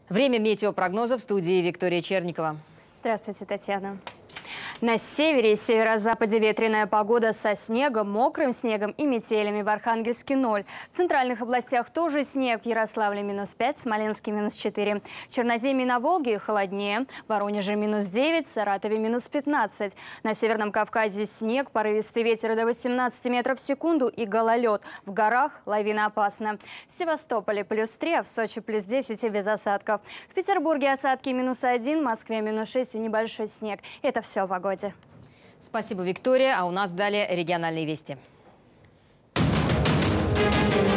Время метеопрогноза в студии Виктория Черникова. Здравствуйте, Татьяна. На севере и северо-западе ветреная погода со снегом, мокрым снегом и метелями. В Архангельске 0. В центральных областях тоже снег. В Ярославле -5, Смоленске -4. В Черноземье на Волге холоднее. В Воронеже -9, в Саратове -15. На Северном Кавказе снег, порывистый ветер до 18 метров в секунду и гололед. В горах лавина опасна. В Севастополе +3, а в Сочи +10 и без осадков. В Петербурге осадки -1, в Москве -6 и небольшой снег. Это все о погоде. Спасибо, Виктория. А у нас далее региональные вести.